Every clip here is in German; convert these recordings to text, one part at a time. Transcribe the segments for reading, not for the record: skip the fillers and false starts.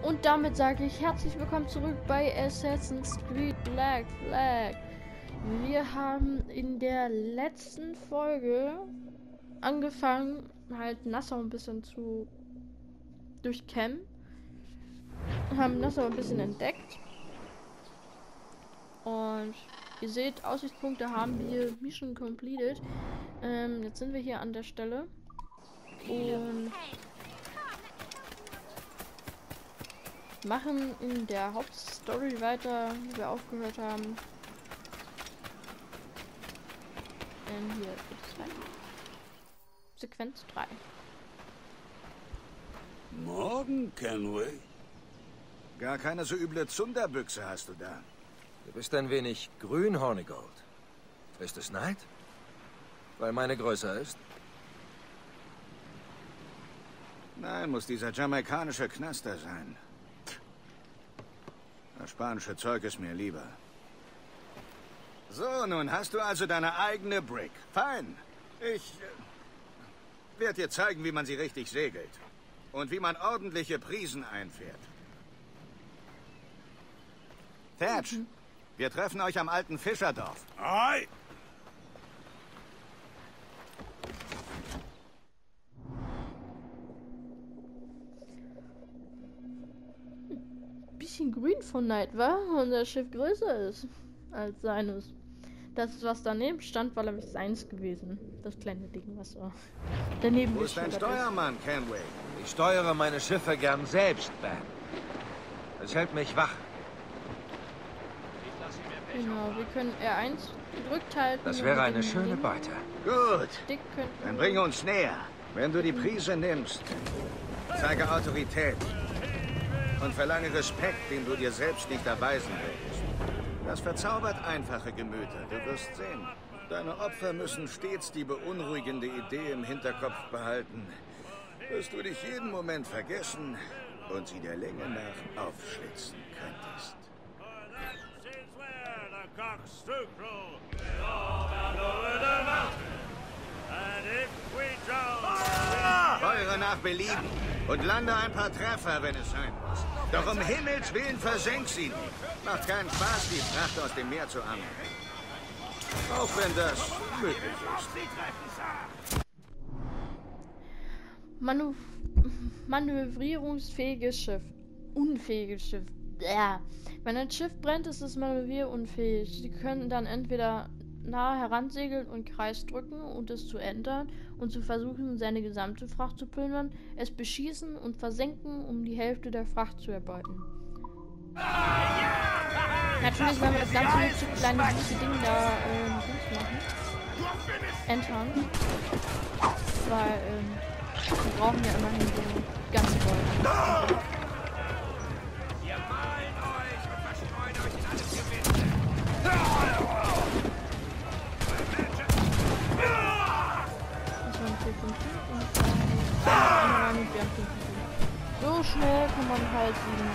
Und damit sage ich herzlich willkommen zurück bei Assassin's Creed Black Flag. Wir haben in der letzten Folge angefangen, halt Nassau ein bisschen zu durchkämmen. Haben Nassau ein bisschen entdeckt. Und ihr seht, Aussichtspunkte haben wir Mission completed. Jetzt sind wir hier an der Stelle. Und machen in der Hauptstory weiter, wie wir aufgehört haben. Hier geht es weiter. Sequenz 3. Morgen, Kenway. Gar keine so üble Zunderbüchse hast du da. Du bist ein wenig grün, Hornigold. Ist es Neid? Weil meine größer ist? Nein, muss dieser jamaikanische Knaster sein. Das spanische Zeug ist mir lieber. So, nun hast du also deine eigene Brick. Fein. Ich werde dir zeigen, wie man sie richtig segelt. Und wie man ordentliche Prisen einfährt. Thatch, wir treffen euch am alten Fischerdorf. Ei! Bisschen grün von Neid, war? Und das Schiff größer ist als seines. Das, was daneben stand, war nämlich seins gewesen. Das kleine Ding, was so daneben Wo ist dein Steuermann, Kenway? Ich steuere meine Schiffe gern selbst, Ben. Es hält mich wach. Genau, wir können R1 gedrückt halten. Das wäre eine schöne Beute. Gut, Dick dann bringe uns näher. Wenn du die Prise nimmst, zeige Autorität und verlange Respekt, den du dir selbst nicht erweisen willst. Das verzaubert einfache Gemüter, du wirst sehen. Deine Opfer müssen stets die beunruhigende Idee im Hinterkopf behalten, dass du dich jeden Moment vergessen und sie der Länge nach aufschlitzen könntest. Feuere nach Belieben und lande ein paar Treffer, wenn es sein muss. Doch um Himmels Willen versenk sie nicht. Macht keinen Spaß, die Fracht aus dem Meer zu angeln. Auch wenn das möglich ist. Manövrierungsfähiges Schiff. Unfähiges Schiff. Ja. Wenn ein Schiff brennt, ist es manövrierunfähig. Sie können dann entweder nahe heransegeln und Kreis drücken und es zu ändern und zu versuchen, seine gesamte Fracht zu plündern, es beschießen und versenken, um die Hälfte der Fracht zu erbeuten. Natürlich werden wir das ganze mit so kleine süße Ding da machen. Entern. Weil wir brauchen ja immerhin so ganz Gold. So schnell kann man halt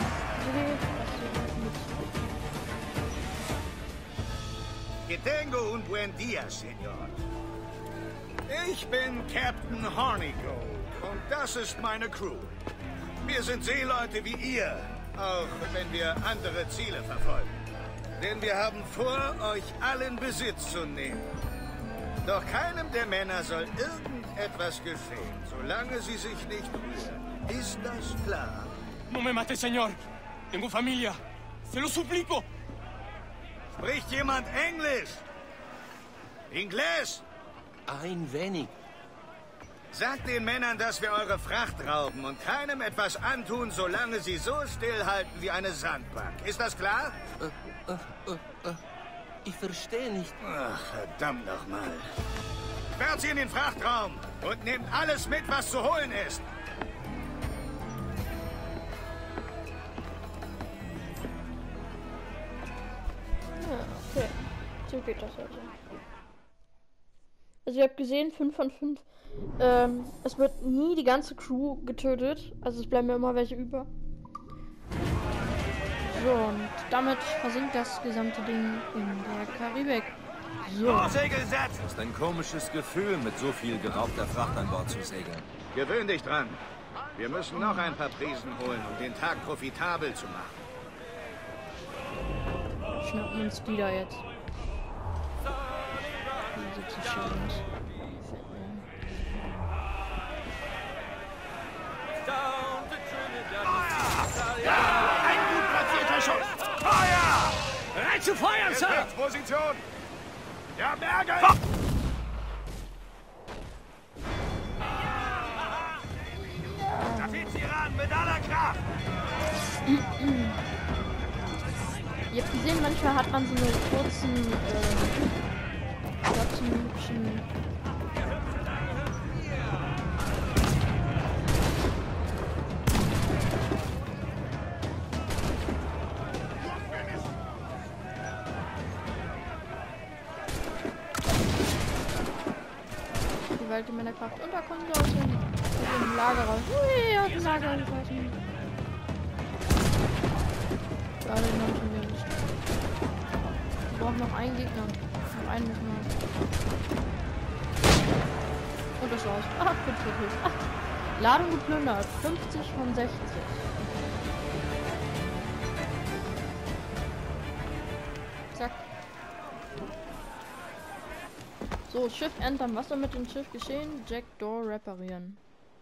Que tengo un buen día, Senor. Ich bin Captain Hornigold und das ist meine Crew. Wir sind Seeleute wie ihr, auch wenn wir andere Ziele verfolgen. Denn wir haben vor, euch allen Besitz zu nehmen. Doch keinem der Männer soll irgendetwas geschehen, solange sie sich nicht rühren. Ist das klar? No me mate, señor. Tengo familia. Se lo suplico. Spricht jemand Englisch? Inglés? Ein wenig. Sagt den Männern, dass wir eure Fracht rauben und keinem etwas antun, solange sie so stillhalten wie eine Sandbank. Ist das klar? Ich verstehe nicht. Ach, verdammt nochmal. Sperrt sie in den Frachtraum und nehmt alles mit, was zu holen ist. Ja, okay. So geht das also. Also ihr habt gesehen, 5 von 5. Es wird nie die ganze Crew getötet. Also es bleiben ja immer welche über. So, und damit versinkt das gesamte Ding in der Karibik. So. Segel setzen! Das ist ein komisches Gefühl, mit so viel geraubter Fracht an Bord zu segeln. Gewöhn dich dran. Wir müssen noch ein paar Prisen holen, um den Tag profitabel zu machen. Schnappen uns die da jetzt. Die sieht so schön aus. Ein gut platzierter Schuss! Feuer! Bereit zu feuern, Sir! Position! Ja, Berge! Tapezieren mit aller Kraft! Ihr habt gesehen, manchmal hat man so eine kurzen, hübschen Gewalt in meiner Kraft. Und da kommen sie aus dem Lager raus. Ui, aus dem Lager raus. Ja, den haben schon wieder nicht. Wir brauchen noch einen Gegner. Noch einen müssen wir. Und das war's. Ach, 50. Ladung geplündert. 50 von 60. Zack. So, Schiff entern. Was soll mit dem Schiff geschehen? Jack Door reparieren.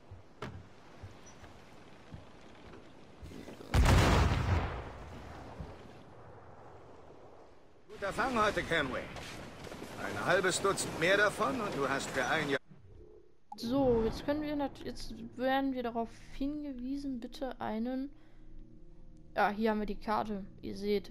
Guter Fang heute, Camway. Ein halbes Dutzend mehr davon und du hast für ein Jahr... So, jetzt können wir jetzt werden wir darauf hingewiesen, bitte einen... Ja, hier haben wir die Karte. Ihr seht.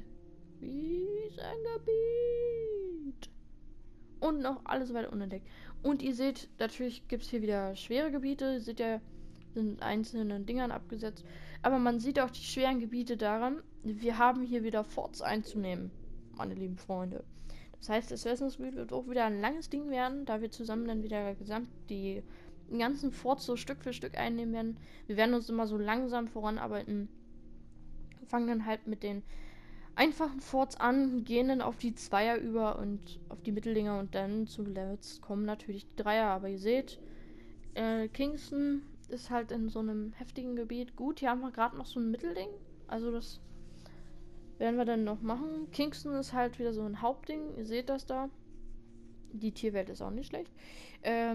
Riesengebiet. Und noch alles weiter unentdeckt. Und ihr seht, natürlich gibt es hier wieder schwere Gebiete. Ihr seht ja, sind einzelnen Dingern abgesetzt. Aber man sieht auch die schweren Gebiete daran. Wir haben hier wieder Forts einzunehmen, meine lieben Freunde. Das heißt, das Assassin's Creed wird auch wieder ein langes Ding werden, da wir zusammen dann wieder gesamt die ganzen Forts so Stück für Stück einnehmen werden. Wir werden uns immer so langsam voranarbeiten. Wir fangen dann halt mit den einfachen Forts an, gehen dann auf die Zweier über und auf die Mitteldinger und dann zuletzt kommen natürlich die Dreier. Aber ihr seht, Kingston ist halt in so einem heftigen Gebiet. Gut, hier haben wir gerade noch so ein Mittelding. Also das werden wir dann noch machen. Kingston ist halt wieder so ein Hauptding. Ihr seht das da. Die Tierwelt ist auch nicht schlecht. Ja,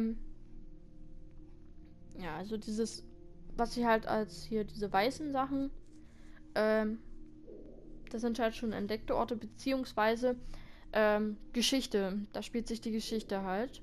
also dieses, was sie halt als hier diese weißen Sachen, das sind halt schon entdeckte Orte, beziehungsweise Geschichte. Da spielt sich die Geschichte halt.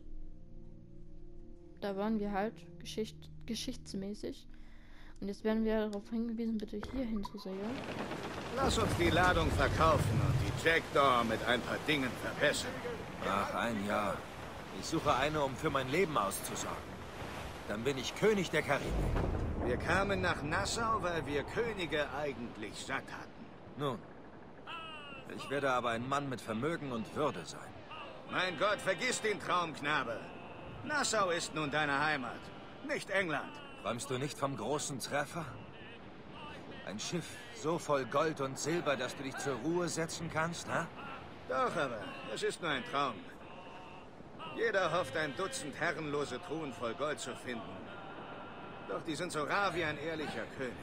Da waren wir halt geschichtsmäßig. Und jetzt werden wir darauf hingewiesen, bitte hier hinzusehen. Lass uns die Ladung verkaufen und die Jackdaw mit ein paar Dingen verbessern. Ach, ein Jahr. Ich suche eine, um für mein Leben auszusorgen. Dann bin ich König der Karibik. Wir kamen nach Nassau, weil wir Könige eigentlich satt hatten. Nun, ich werde aber ein Mann mit Vermögen und Würde sein. Mein Gott, vergiss den Traum, Knabe. Nassau ist nun deine Heimat, nicht England. Träumst du nicht vom großen Treffer? Ein Schiff so voll Gold und Silber, dass du dich zur Ruhe setzen kannst, ha? Doch, aber es ist nur ein Traum. Jeder hofft, ein Dutzend herrenlose Truhen voll Gold zu finden. Doch die sind so rar wie ein ehrlicher König.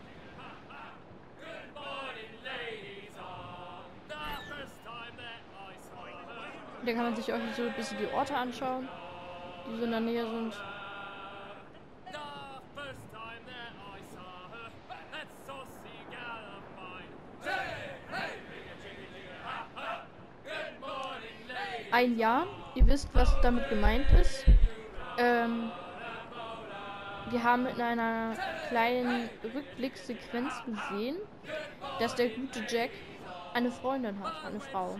Da kann man sich auch so ein bisschen die Orte anschauen, die so in der Nähe sind. Ein Jahr, ihr wisst, was damit gemeint ist. Wir haben in einer kleinen Rückblicksequenz gesehen, dass der gute Jack eine Freundin hat, eine Frau.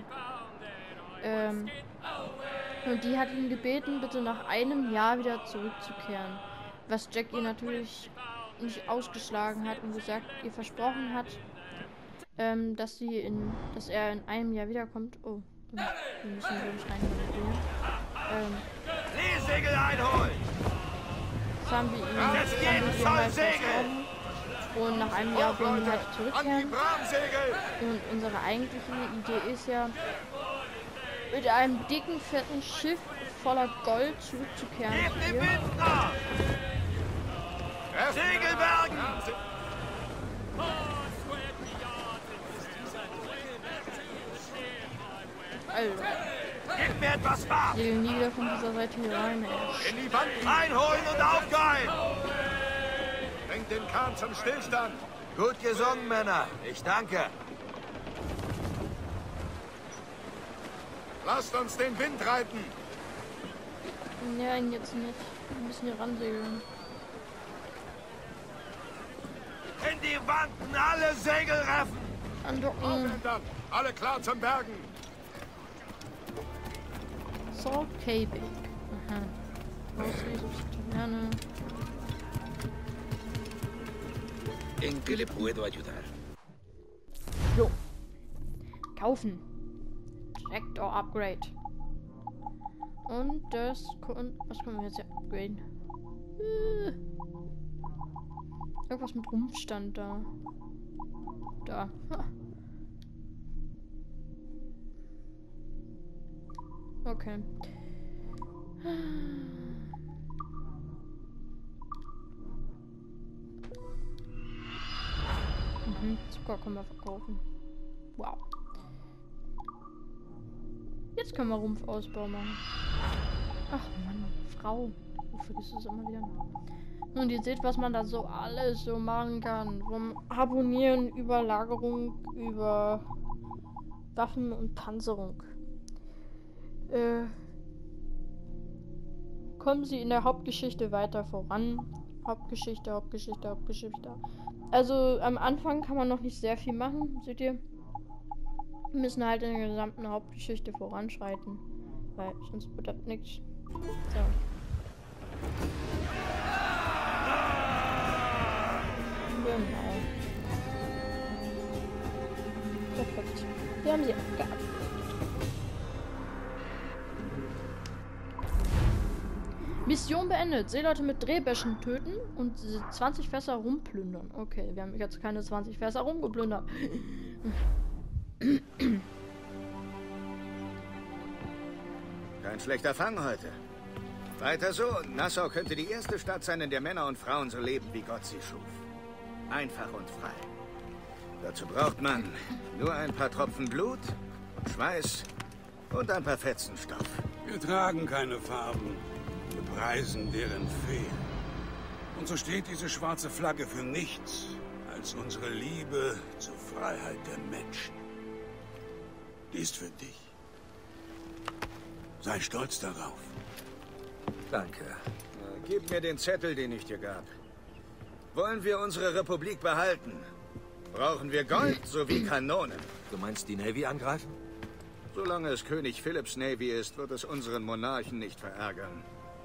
Und die hat ihn gebeten, bitte nach einem Jahr wieder zurückzukehren. Was Jack ihr natürlich nicht ausgeschlagen hat und gesagt, ihr versprochen hat, dass er in einem Jahr wiederkommt. Oh, wir müssen wirklich rein. Seesegel einholen! Das haben wir ihm halt versprochen. Und nach einem Jahr werden wir halt zurückkehren. Und unsere eigentliche Idee ist ja, mit einem dicken, fetten Schiff voller Gold zurückzukehren. Segelbergen! Alter. Gib mir etwas Farbe! Segeln nie wieder von dieser Seite hier rein, ey. In die Wand einholen und aufgeilen! Bringt den Kahn zum Stillstand! Gut gesungen, Männer. Ich danke. Lasst uns den Wind reiten! Nein, jetzt nicht. Wir müssen hier ransegeln. In die Wanten alle Segel reffen! Andocken. Aufändern! Alle klar zum Bergen! Salt Cabing. Aha. Gerne. ¿En qué le puedo ayudar? Jo. Kaufen. Tractor Upgrade. Und das... Was können wir jetzt hier upgraden? Irgendwas mit Rumpfstand da. Da. Ha. Okay. Zucker können wir verkaufen. Wow. Jetzt können wir Rumpfausbau machen. Ach Mann, Frau. Ich vergesse es immer wieder. Und ihr seht, was man da so alles so machen kann. Vom Harponieren über Lagerung, über Waffen und Panzerung. Kommen Sie in der Hauptgeschichte weiter voran. Hauptgeschichte. Also am Anfang kann man noch nicht sehr viel machen, seht ihr? Wir müssen halt in der gesamten Hauptgeschichte voranschreiten. Weil sonst wird das nichts. So. Genau. Perfekt. Wir haben sie abgearbeitet. Mission beendet. Seeleute mit Drehbäschen töten und 20 Fässer rumplündern. Okay, wir haben jetzt keine 20 Fässer rumgeplündert. Kein schlechter Fang heute. Weiter so. Nassau könnte die erste Stadt sein, in der Männer und Frauen so leben, wie Gott sie schuf. Einfach und frei. Dazu braucht man nur ein paar Tropfen Blut, Schweiß und ein paar Fetzen Stoff. Wir tragen keine Farben. Wir preisen deren Fehlen. Und so steht diese schwarze Flagge für nichts als unsere Liebe zur Freiheit der Menschen. Die ist für dich. Sei stolz darauf. Danke. Gib mir den Zettel, den ich dir gab. Wollen wir unsere Republik behalten, brauchen wir Gold sowie Kanonen. Du meinst die Navy angreifen? Solange es König Philipps Navy ist, wird es unseren Monarchen nicht verärgern.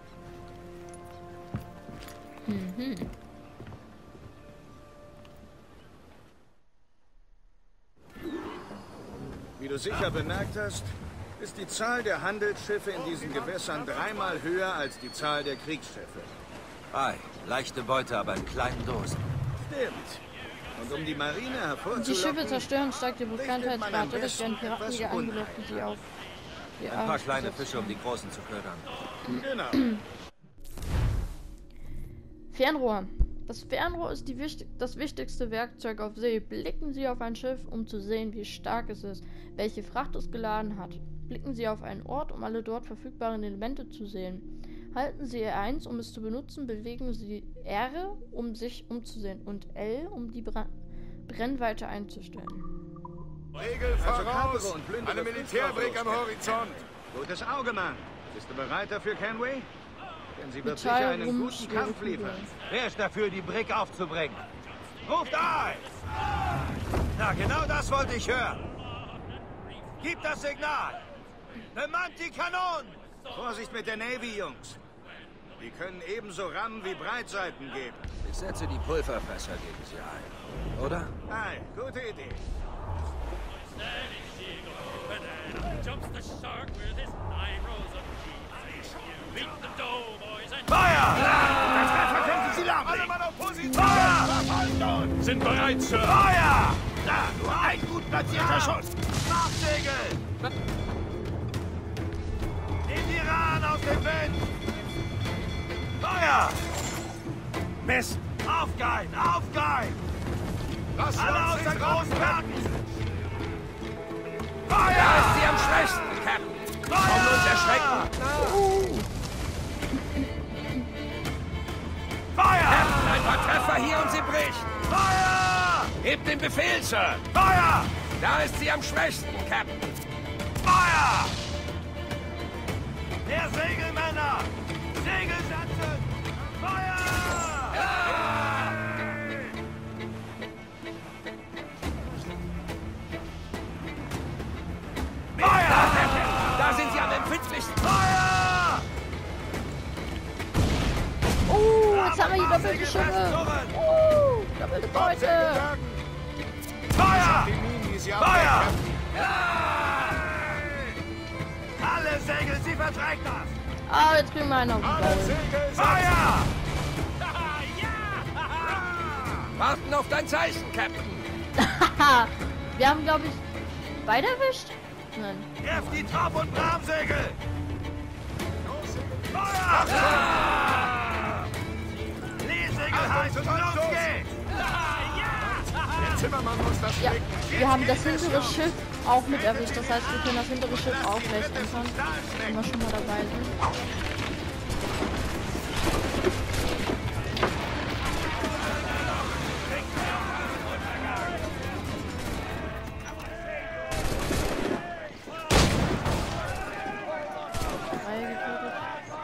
Wie du sicher bemerkt hast, ist die Zahl der Handelsschiffe in diesen Gewässern 3-mal höher als die Zahl der Kriegsschiffe. Ei, leichte Beute, aber in kleinen Dosen. Stimmt. Und um die Marine Die hervorzulocken... Schiffe zerstören, steigt die Bekanntheitsrate. Das werden Piraten was wieder angelockt, die sie auf. Die Ein paar Arsch kleine besetzen. Fische, um die Großen zu ködern. Genau. Fernrohr. Das Fernrohr ist das wichtigste Werkzeug auf See. Blicken Sie auf ein Schiff, um zu sehen, wie stark es ist, welche Fracht es geladen hat. Blicken Sie auf einen Ort, um alle dort verfügbaren Elemente zu sehen. Halten Sie R1, um es zu benutzen, bewegen Sie R, um sich umzusehen, und L, um die Brennweite einzustellen. Regel Also voraus! Eine Militärbrick am Horizont. Gutes Auge, Mann. Bist du bereit dafür, Kenway? Denn sie wird sicher Metall, einen Rumpf, guten Kampf Schwere liefern. Kugeln. Wer ist dafür, die Brick aufzubringen? Ruft ein! Na, genau das wollte ich hören. Gib das Signal. Bemannt die Kanonen. Vorsicht mit der Navy, Jungs. Die können ebenso rammen wie Breitseiten geben. Ich setze die Pulverfässer gegen sie ein. Oder? Nein, gute Idee. Feuer! Verkämpfen Sie lang! Alle Mann auf Position! Feuer! Sind bereit, Sir. Feuer! Da, nur ein gut platzierter Schuss. Nachsegeln! Den Iran auf den Wind! Feuer! Mist! Aufgeilen! Aufgeilen! Lass Alle uns aus der nicht großen ran. Garten! Da Feuer! ist sie am schwächsten, Captain. Komm uns erschrecken. Feuer! Captain, ein paar Treffer hier und sie bricht. Feuer! Gebt den Befehl, Sir. Feuer! Da ist sie am schwächsten, Captain. Feuer! Mehr Segel, Männer! Segel setzen! Feuer! Feuer! Da sind sie am empfindlichsten. Feuer! Jetzt haben wir die doppelte Schiffe. Doppelte Beute. Feuer! Die Minen, die sie Feuer! abwerfen. Alle Segel, sie verträgt das! Ah, jetzt kriegen wir einen auf den Alle Ball. Segel setzen. Feuer! Warten auf dein Zeichen, Captain. Haha. Wir haben, glaube ich, beide erwischt? Nein. Treff die Top- und Bramsegel! Feuer! Leesegel heißt, los geht's! Der Zimmermann muss das Ja, flicken. wir haben das hintere Schiff auch mit erwischt. Das heißt, wir können das hintere Schiff auch gleich entern, wenn wir schon mal dabei sind. Reihe getötet.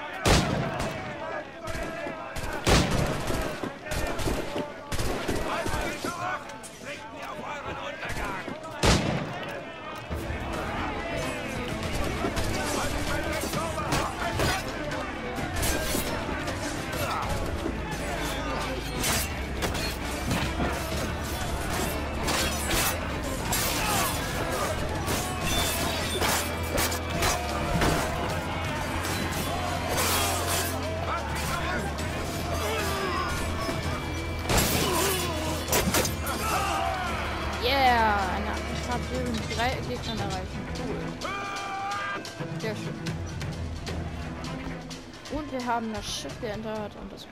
Yeah! Eine Attraktion mit 3 Gegnern erreichen. Cool. Sehr schön. Und wir haben das Schiff geentert und das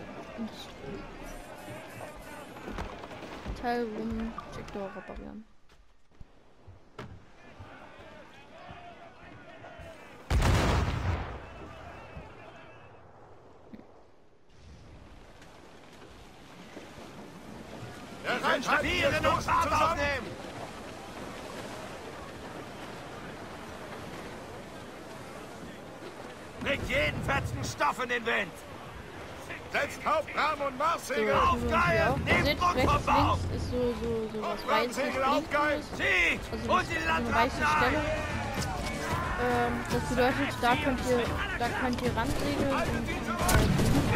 Teilroom Sektor reparieren. Vieren und Fahrt aufnehmen! Bringt jeden fetzen Stoff in den Wind! Setzt auf Bram- und Marssegel. Aufgeilen! Nehmt Seht, Druck vom rechts, Bauch! links ist so was weißes, Segel blinkendes. aufgeilen. Zieht! Also Und das die ist eine weiße Landratten Stelle. ein! Das bedeutet, da könnt ihr ransegeln und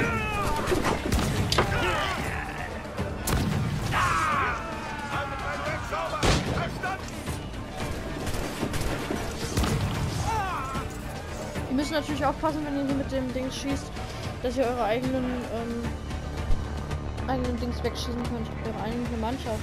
Haltet mein Deck sauber. Verstanden. ihr müsst natürlich aufpassen, wenn ihr hier mit dem Ding schießt, dass ihr eure eigenen Dings wegschießen könnt, eure eigene Mannschaft.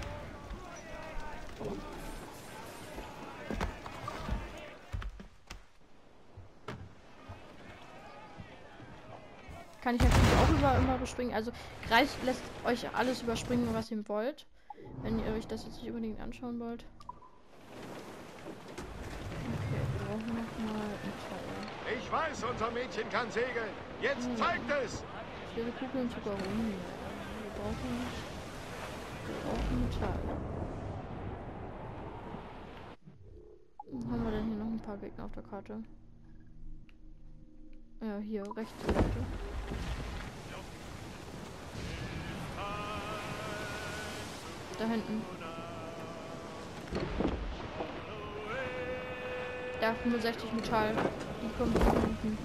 Kann ich natürlich auch immer überspringen. Also Kreis lässt euch alles überspringen, was ihr wollt. Wenn ihr euch das jetzt nicht unbedingt anschauen wollt. Okay, wir brauchen nochmal ein Teil. Ich weiß, unser Mädchen kann segeln. Jetzt zeigt es. Schwere Kugeln sogar rum. Wir brauchen Metall. Haben wir denn hier noch ein paar Gegner auf der Karte? Ja, hier, rechts Seite. Da hinten. Ja, 65 Metall. Die kommen von hinten.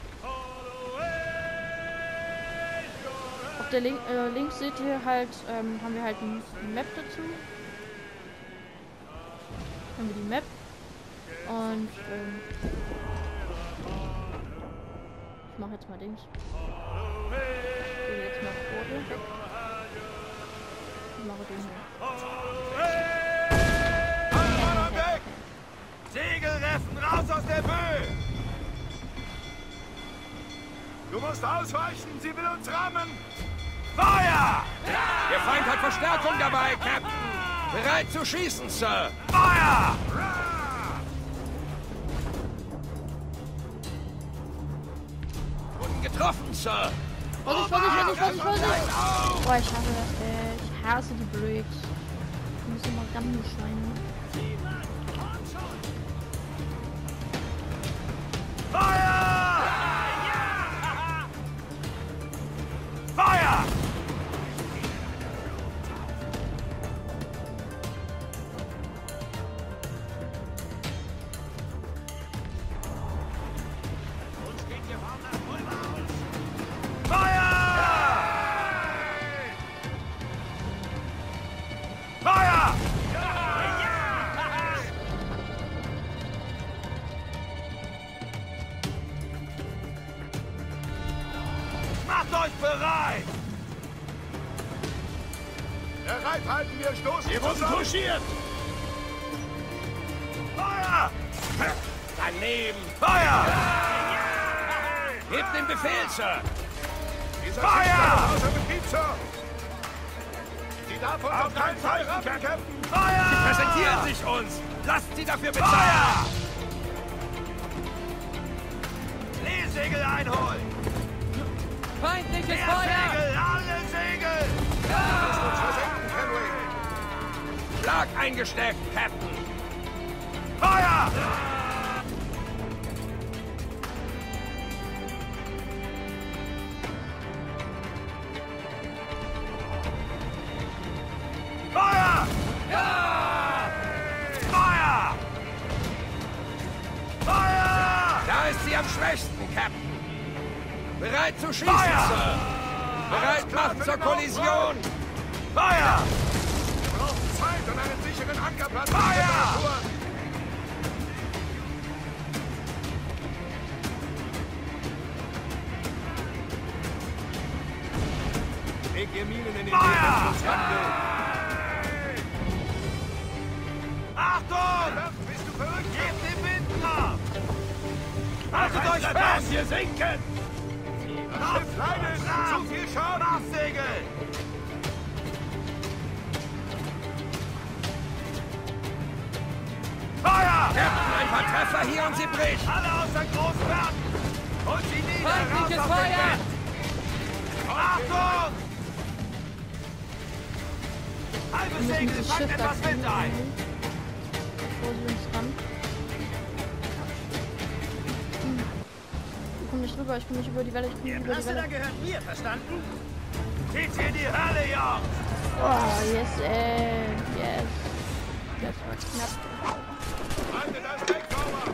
Auf der links seht ihr halt, haben wir halt ein Map dazu. Haben wir die Map. Und ich mache jetzt mal Dings. Ich gehe jetzt mal Quote weg. Ich mache den hier. Mann an Deck! Segelreffen, raus aus der Böe! Du musst ausweichen. Sie will uns rammen. Feuer! Der Feind hat Verstärkung dabei, Captain. Bereit zu schießen, Sir. Feuer! Wurden getroffen, Sir. Vorsicht! Boah, ich hasse das, ey. Ich hasse die Bricks. Die müssen mal Gammelschweine. Feuer! Feuer! Macht euch bereit! Bereit halten, wir stoßen Wir wurden zusammen. touchiert! Feuer! Daneben. Feuer! Gebt den Befehl, Sir. Dieser Feuer! Schiff ist außer Betrieb, Sir. Sie darf uns auf keinen Fall raffen, Captain. Feuer! Präsentieren sich uns. Lasst sie dafür bezahlen. Feuer! Leesegel einholen! Feindliches Mehr Segel! Alle Segel! Lass uns versenken, Kenway. Schlag eingesteckt, Captain. Feuer! Feuer! Feuer! Feuer! Da ist sie am schwächsten, Captain. Bereit zu schießen, Feuer! Sir. Bereit machen zur Kollision. Feuer! Wir brauchen Zeit und einen sicheren Ankerplatz. Feuer! Leg ihr Minen in den Feuer! Wandel. Achtung! Bist du verrückt? Gebt den Wind nach! Haltet euch fest! Wir sinken! Das Schiff leidet! Zu viel Schaden! Nachsegel! Feuer! Captain, ein paar Treffer hier und sie bricht. Alle außer Großwerden! Und sie nieder! Feindliches Raus aus dem Feuer! Wind! Achtung! Halbes Wir müssen Segel, dieses fangt Schiff da etwas Wind ein! bevor sie uns ran. Ich komm nicht rüber, ich bin nicht über die Welle, ich bin nicht über die Welle. gehört mir, verstanden? Zieht sie in die Hölle, Jungs! Oh, yes, yes. Das war knapp. Haltet das Deck sauber!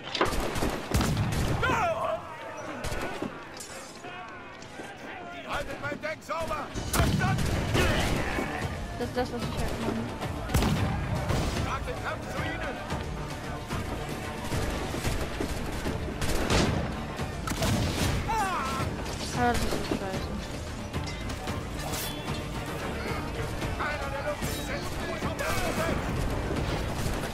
Haltet mein Deck sauber! Verstanden! Das ist das, was ich halt meine. Tragt den Kampf zu ihnen! Ah, das ist so scheiße. Keiner der Luft setzt Fuß auf das Gesetz!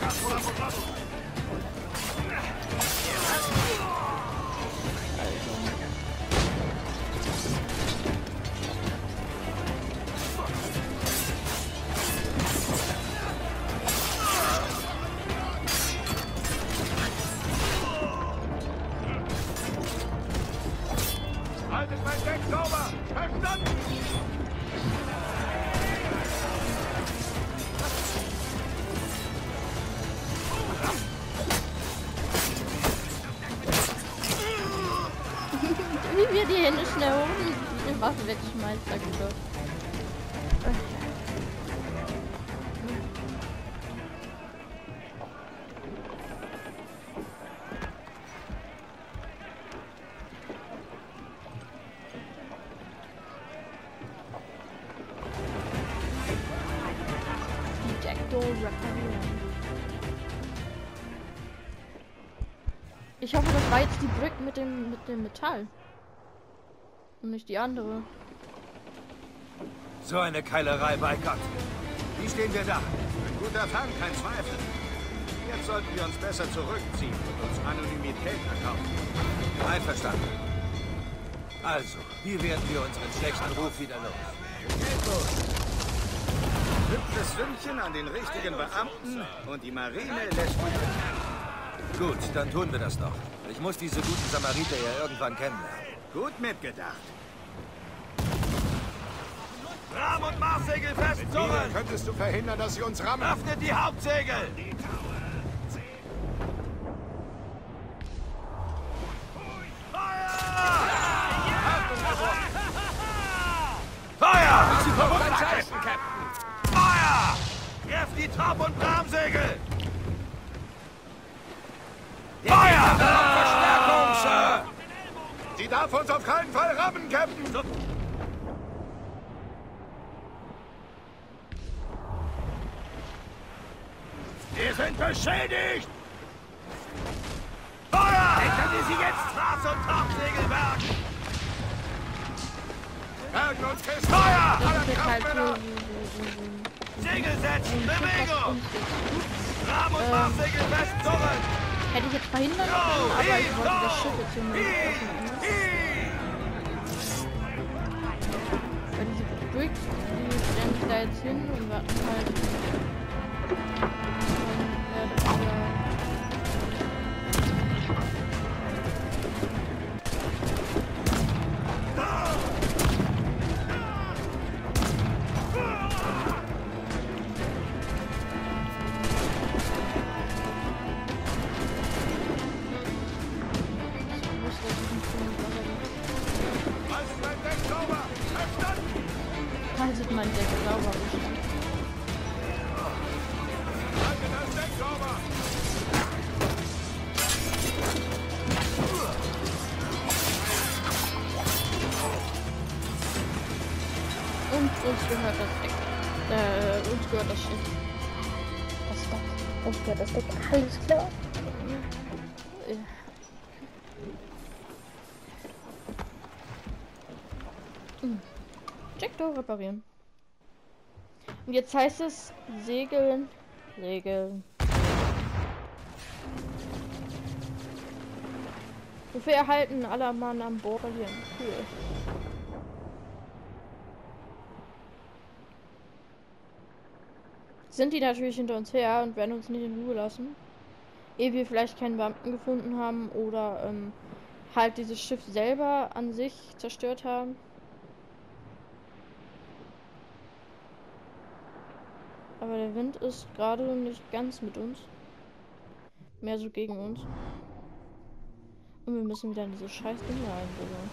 Haltet mein Deck sauber! Verstanden! Wie wir die Hände schnell hoch und die Waffe wegschmeißt, sag ich doch. Die Jackdaw reparieren. Ich hoffe, das war jetzt die Brick mit dem Metall. Und nicht die andere. So eine Keilerei, bei Gott. Wie stehen wir da? Ein guter Fang, kein Zweifel. Jetzt sollten wir uns besser zurückziehen und uns Anonymität erkaufen. Einverstanden. Also, wie werden wir unseren schlechten Ruf wieder los? Hübsches Sümmchen an den richtigen Beamten und die Marine lässt mich. Gut, dann tun wir das doch. Ich muss diese guten Samariter ja irgendwann kennenlernen. Gut mitgedacht. Rahm- und Marssegel festzurren! Könntest du verhindern, dass sie uns rammen? Öffnet die Hauptsegel! Feuer! Sie kommen beim Zeichen, Captain! Feuer! Trefft die Top- und Bramsegel! Feuer! Verstärkung, Sir! Sie darf uns auf keinen Fall rammen, Captain! Wir sind beschädigt! Feuer! Decken Sie sie jetzt Straß- und Topsegelwerk! Bergen uns fest! Feuer! Das wird halt Segel setzen! Bewegung! Rahm- und Marssegel festzurren! hätte ich jetzt verhindern können, aber ich wollte das Schiff jetzt hier nur weil diese Bricks, die stellen sich da jetzt hin und warten halt. Haltet mein Deck sauber. Haltet das Deck sauber! Und uns gehört das Deck. Uns gehört das Schiff. Das Deck. Uns gehört das Deck. Alles klar. Jackdoor reparieren. Und jetzt heißt es segeln, segeln. Wofür erhalten aller Mann an Bord verlieren. Cool. Sind die natürlich hinter uns her und werden uns nicht in Ruhe lassen. Ehe wir vielleicht keinen Beamten gefunden haben oder halt dieses Schiff selber an sich zerstört haben. Aber der Wind ist gerade nicht ganz mit uns. Mehr so gegen uns. Und wir müssen wieder in diese scheiß Dinge einbringen.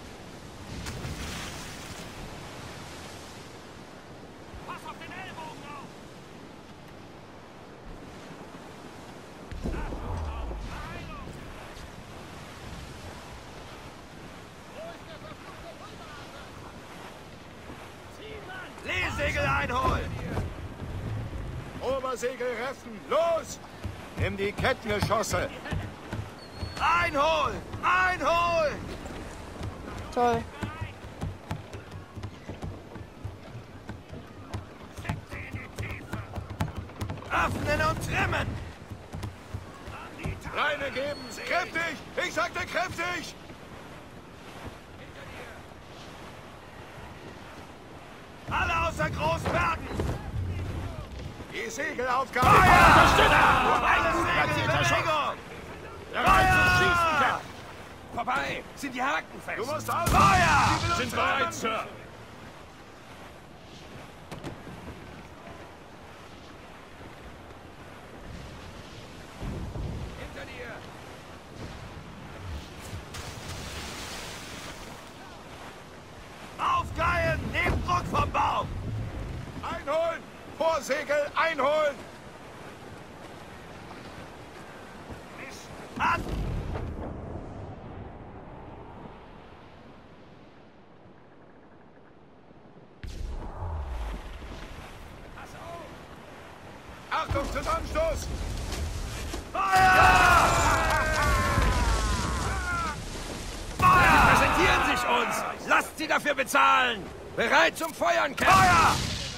Pass auf den Ellbogen auf! Leesegel einholen! Obersegel reffen! Los! Nimm die Kettengeschosse! Einholen! Einholen! Toll. Öffnen und trimmen! Leine geben! Kräftig! Ich sagte kräftig! Alle außer Großbergen! Die Segelaufgabe! Alles Segel in Bewegung! Feuer! Vorbei! Sind die Haken fest? Du musst aus! Feuer! Sind bereit, Sir! Hinter dir! Aufgeilen! Nehmt Druck vom Baum! Einholen! Vorsegel einholen! An! Achtung, Zusammenstoß! Feuer! Feuer! Sie präsentieren sich uns! Lasst sie dafür bezahlen! Bereit zum Feuern, Captain! Feuer!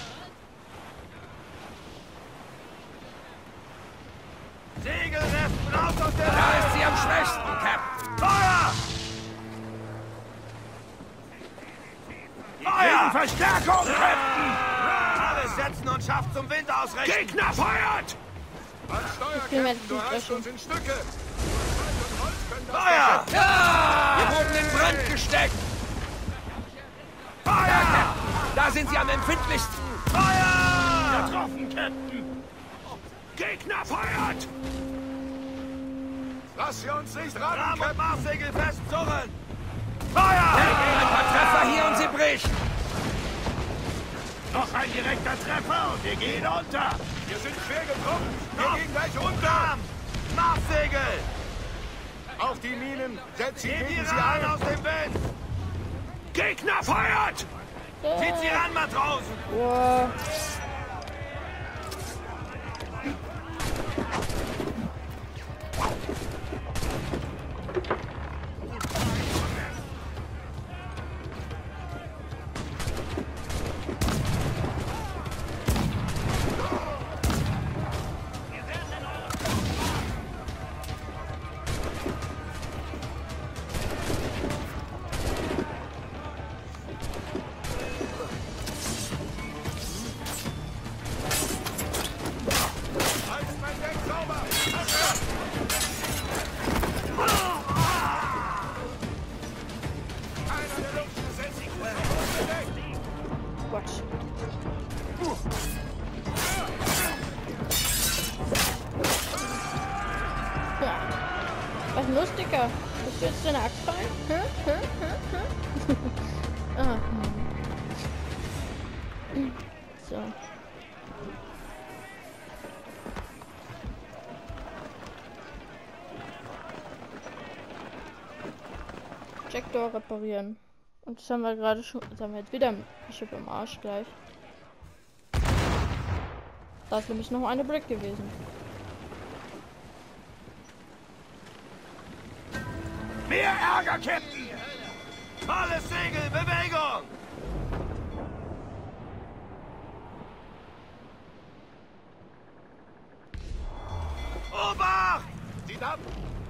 Segelreffen raus aus der... Da ist sie am schwächsten, Captain! Feuer! brauchen Verstärkung, Captain! Alles setzen und schafft zum Wind ausrichten! Gegner feuert! An Steuer, Captain, du reißt uns in Stücke. Feuer! Ja! Wir wurden in Brand gesteckt! Feuer! Captain! Da sind sie am empfindlichsten! Feuer! Getroffen, Captain! Gegner feuert! Lass sie uns nicht ran, Rahmen und Captain. Marssegel festzurren! Feuer! Ein paar Treffer hier und sie bricht! Noch ein direkter Treffer und wir gehen unter. Wir sind schwer getroffen. Wir gehen gleich unter. Marssegel! Auf die Minen. Setz sie Nehmt die gegen sie ran ein. aus dem Wind! Gegner feuert! Zieht sie ran, Matrosen! Wow. Halt mein Deck sauber. Einer der Luftschüsse sich Quatsch. Ja. Was los, Dicker? Bist du jetzt deine Axt rein? Ah, so. Jackdoor reparieren. Und das haben wir gerade schon. Jetzt haben wir jetzt wieder ein Schiff im Arsch gleich. Da ist nämlich noch eine Brick gewesen. Mehr Ärger, Captain! Alles Segel, Bewegung! Obacht! Sieht ab.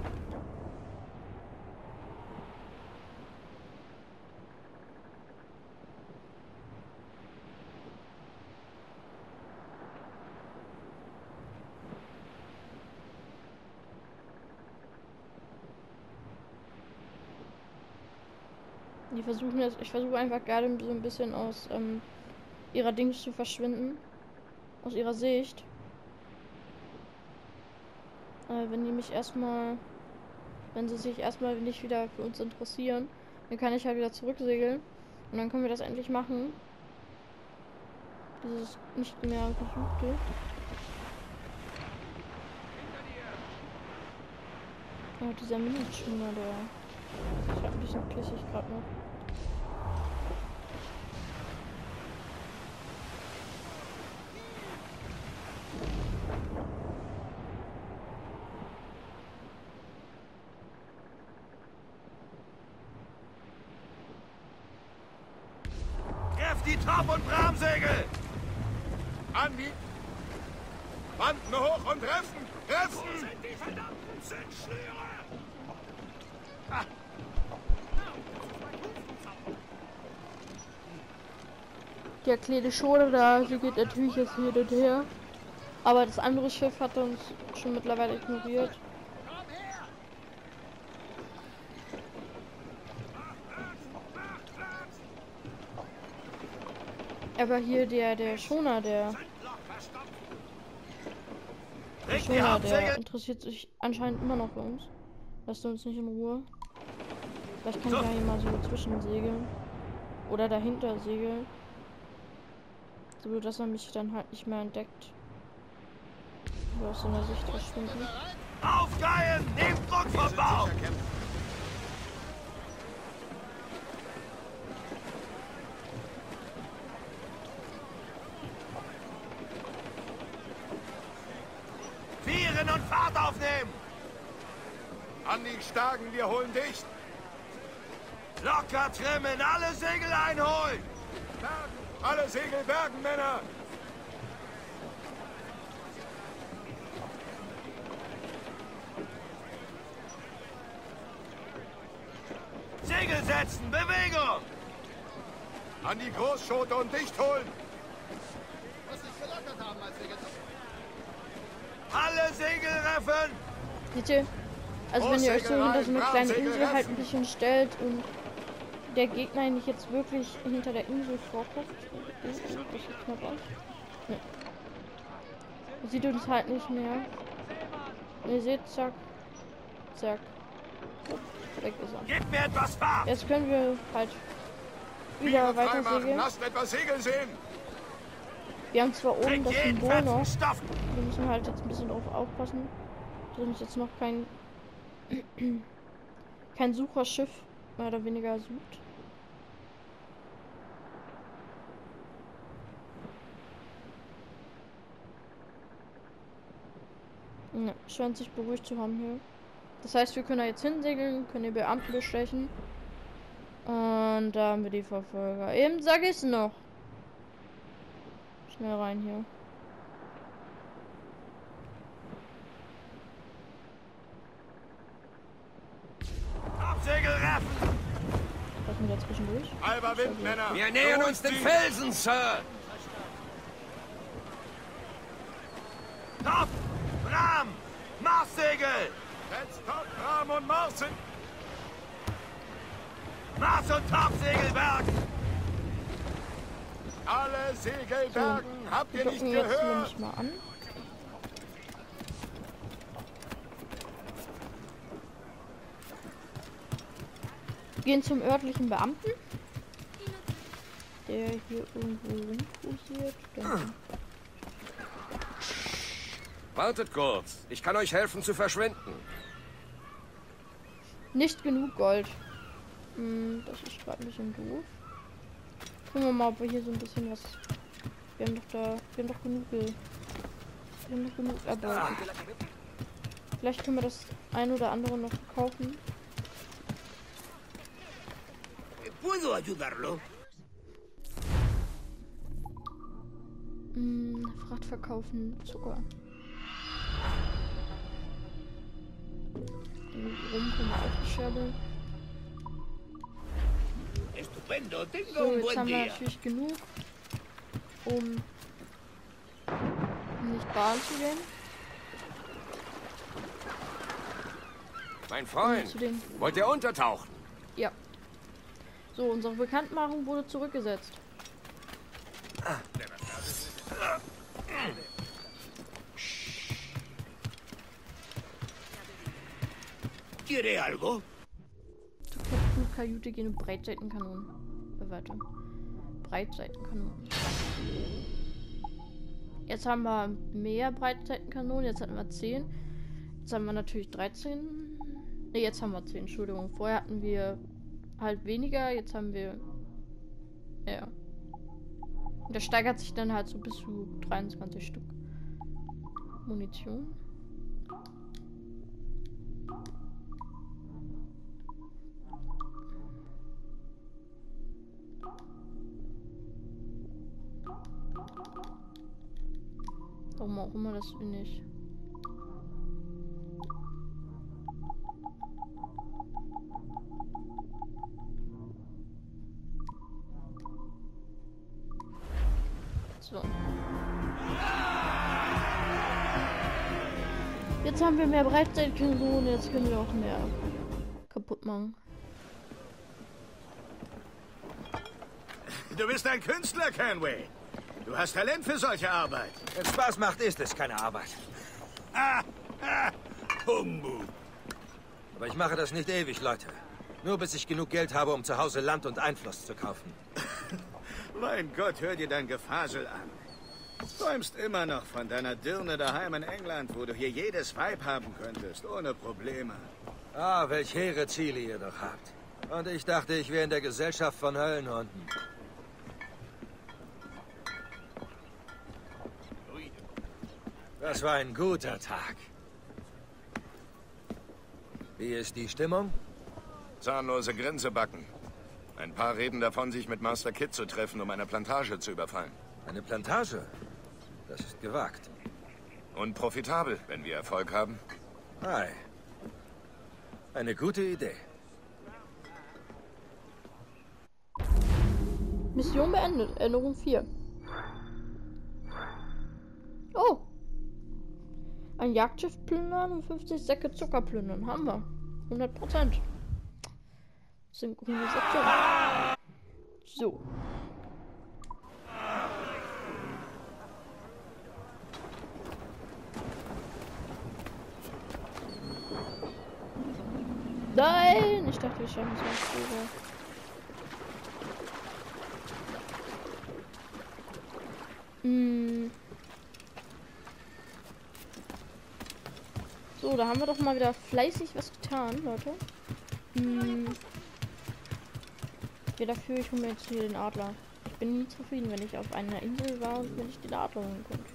Die versuchen jetzt, ich versuche einfach gerade so ein bisschen aus ihrer Dings zu verschwinden. Aus ihrer Sicht. Wenn die mich erstmal, wenn sie sich erstmal nicht wieder für uns interessieren, dann kann ich halt wieder zurücksegeln. Und dann können wir das endlich machen. Dieses nicht mehr gesuchte. Oh, dieser Mini-Schwimmer, der ist halt ein bisschen klissig gerade noch. Treff die Top- und Bramsegel! An die Banden hoch und treffen. Treffen! Wo sind die verdammten Zündschnüre? Die kleine Schone da, sie geht natürlich jetzt hin und her. Aber das andere Schiff hat uns schon mittlerweile ignoriert. Aber hier der Schoner, der Schoner, der interessiert sich anscheinend immer noch für uns. Lasst uns nicht in Ruhe. Vielleicht kann ich ja hier mal so zwischensegeln. Oder dahinter segeln. So dass er mich dann halt nicht mehr entdeckt. Oder aus seiner Sicht verschwinden. Aufgeilen! Nehmt Druck vom Bauch! Vieren und Fahrt aufnehmen! An die Stagen, wir holen dicht. Locker trimmen, alle Segel einholen! Bergen, alle Segel bergen, Männer. Segel setzen, Bewegung! An die Großschote und dicht holen! Alle Segel reffen! Seht ihr? Also wenn ihr euch so hinter so eine kleine Insel halt ein bisschen stellt und der Gegner eigentlich jetzt wirklich hinter der Insel vorguckt. Das sieht knapp aus. Nee. Sieht uns halt nicht mehr. Ihr seht, zack. Zack. Weg ist er. Gib mir etwas Fahrt! Jetzt können wir halt wieder weiter segeln. Lasst etwas Segel sehen! Wir haben zwar oben das Symbol noch. Stoff. Wir müssen halt jetzt ein bisschen drauf aufpassen, dass uns jetzt noch kein Sucherschiff mehr oder weniger sucht. Ja, scheint sich beruhigt zu haben hier. Das heißt, wir können da jetzt hinsegeln, können die Beamten bestechen. Und da haben wir die Verfolger. Eben sag ich's noch. Schnell rein hier. Absegel raffen! Lassen wir dazwischen durch. Halber Wind, Männer! Wir nähern uns den Felsen, Sir! Top! Ram! Marssegel! Jetzt Top, Ram und Marsen! Mars- und Topsegelberg! Alle Segel bergen! Habt ihr Wir nicht gucken jetzt hier gehört? nicht mal an. Gehen zum örtlichen Beamten, der hier irgendwo rumkursiert. Wartet kurz. Ich kann euch helfen zu verschwinden. Nicht genug Gold. Das ist gerade ein bisschen doof. Gucken wir mal, ob wir hier so ein bisschen was... Wir haben doch genug erbeutet. Vielleicht können wir das ein oder andere noch verkaufen. ¿Puedo ayudarlo? Fracht verkaufen Zucker. Den Rum können wir auch bescherbeln. Estupendo, tenga So, un jetzt buen haben wir día. natürlich genug, um nicht baden zu gehen. Mein Freund, Zu den... wollt ihr untertauchen? Ja. So, unsere Bekanntmachung wurde zurückgesetzt. ¿Quiere algo? Zur Kapitän-Kajüte gehen und Breitseitenkanonen. Weiter. Breitseitenkanonen. Jetzt haben wir mehr Breitseitenkanonen. Jetzt hatten wir 10. Jetzt haben wir natürlich 13. Ne, jetzt haben wir 10. Entschuldigung. Vorher hatten wir halt weniger. Jetzt haben wir... Ja. Und das steigert sich dann halt so bis zu 23 Stück. Munition. Warum auch immer das nicht. So. Jetzt haben wir mehr Breitseitenkanonen, jetzt können wir auch mehr kaputt machen. Du bist ein Künstler, Canway. Du hast Talent für solche Arbeit. Wenn Spaß macht, ist es keine Arbeit. Humbug. Aber ich mache das nicht ewig, Leute. Nur bis ich genug Geld habe, um zu Hause Land und Einfluss zu kaufen. Mein Gott, hör dir dein Gefasel an. Du träumst immer noch von deiner Dirne daheim in England, wo du hier jedes Weib haben könntest, ohne Probleme. Ah, welch hehre Ziele ihr doch habt. Und ich dachte, ich wäre in der Gesellschaft von Höllenhunden. Das war ein guter Tag. Wie ist die Stimmung? Zahnlose Grinse backen. Ein paar reden davon, sich mit Master Kid zu treffen, um eine Plantage zu überfallen. Eine Plantage? Das ist gewagt. Und profitabel, wenn wir Erfolg haben. Hi. Eine gute Idee. Mission beendet. Änderung 4. Oh. Ein Jagdschiff plündern und 50 Säcke Zucker plündern. Haben wir. 100%. Synchronisation. So. Nein! Ich dachte, wir schaffen es mal früher. So, da haben wir doch mal wieder fleißig was getan, Leute. Ja, dafür, ich hole mir jetzt hier den Adler. Ich bin nie zufrieden, wenn ich auf einer Insel war und wenn ich den Adler holen konnte.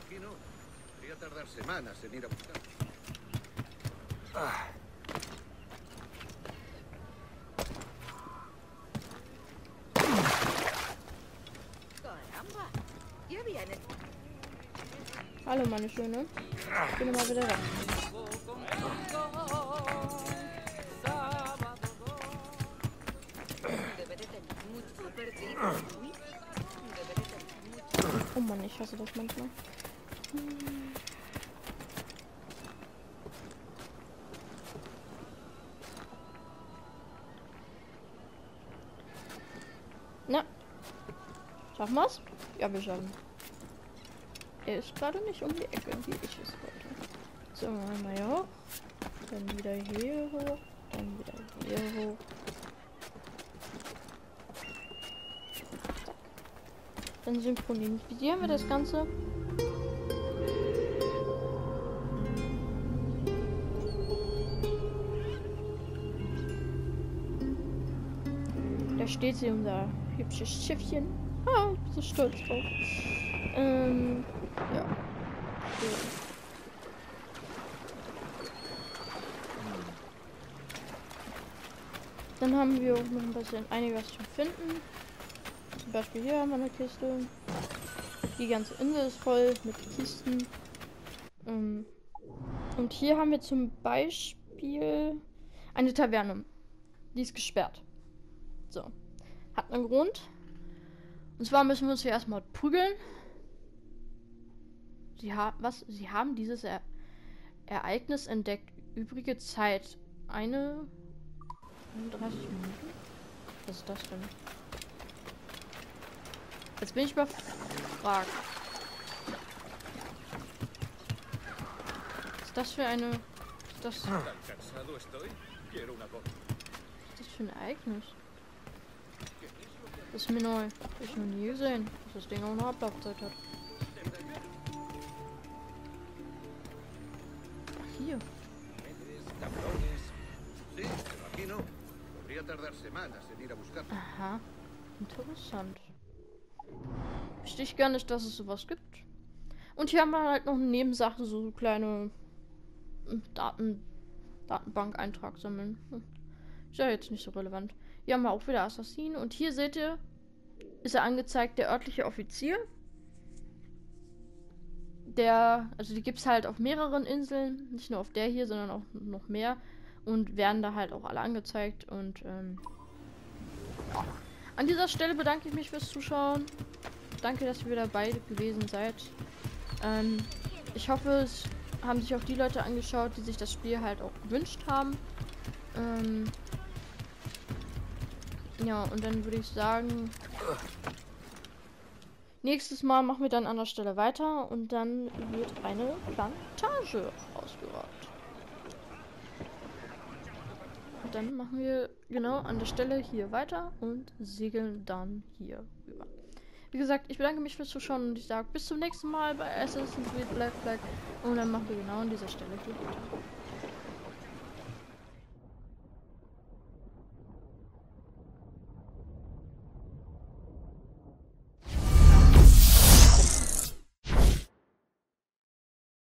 Hallo, meine Schöne. Ich bin mal wieder weg. Oh Mann, ich hasse das manchmal. Na. Schaffen wir's? Ja, wir schaffen. Er ist gerade nicht um die Ecke, wie ich es wollte. So, einmal hier hoch. Dann wieder hier hoch. Dann wieder hier hoch. Zack. Dann synchronisieren wir das Ganze. Da steht sie, unser hübsches Schiffchen. Ah, ich bin so stolz drauf. Ja. So. Dann haben wir auch noch ein bisschen einiges zu finden. Zum Beispiel hier haben wir eine Kiste. Die ganze Insel ist voll mit Kisten. Und hier haben wir zum Beispiel eine Taverne. Die ist gesperrt. So. Hat einen Grund. Und zwar müssen wir uns hier erstmal prügeln. Sie haben dieses Ereignis entdeckt. Übrige Zeit 31 Minuten. Was ist das denn? Jetzt bin ich überfragt. Was ist das für eine... Was ist das für ein Ereignis? Das ist mir neu. Hab ich noch nie gesehen, dass das Ding auch eine Ablaufzeit hat. Ach, hier. Aha. Interessant. Wusste ich gar nicht, dass es sowas gibt. Und hier haben wir halt noch eine Nebensache, so kleine Datenbank-Eintrag sammeln. Ist ja jetzt nicht so relevant. Hier haben wir auch wieder Assassinen. Und hier seht ihr, ist er angezeigt, der örtliche Offizier. Also die gibt es halt auf mehreren Inseln. Nicht nur auf der hier, sondern auch noch mehr. Und werden da halt auch alle angezeigt. Und ja. An dieser Stelle bedanke ich mich fürs Zuschauen. Danke, dass ihr wieder dabei gewesen seid. Ich hoffe, es haben sich auch die Leute angeschaut, die sich das Spiel halt auch gewünscht haben. Ja, und dann würde ich sagen, nächstes Mal machen wir dann an der Stelle weiter und dann wird eine Plantage ausgeraubt. Und dann machen wir genau an der Stelle hier weiter und segeln dann hier rüber. Wie gesagt, ich bedanke mich fürs Zuschauen und ich sage bis zum nächsten Mal bei Assassin's Creed Black Flag und dann machen wir genau an dieser Stelle hier weiter.